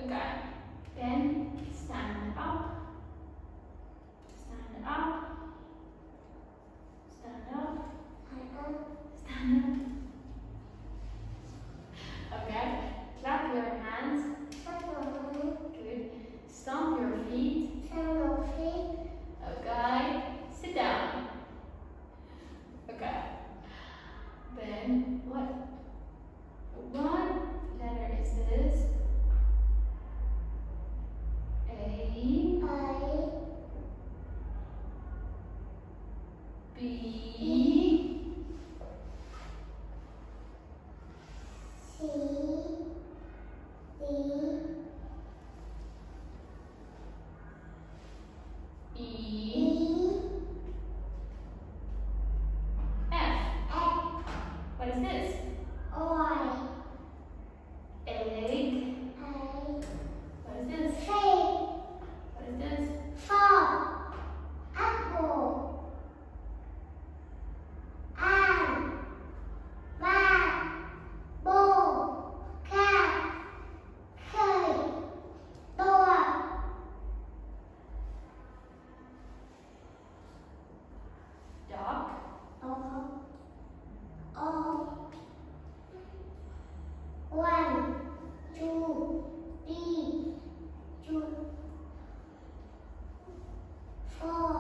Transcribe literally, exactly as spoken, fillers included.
Okay. Then stand up. Stand up. Stand up. Stand up. Okay. Clap your hands. Good. Stomp your feet. Okay. Sit down. Okay. Then what? What letter is this? A. B. E. F. What is this? Egg. What is this? What is this? Dog. One, two, three, two, four.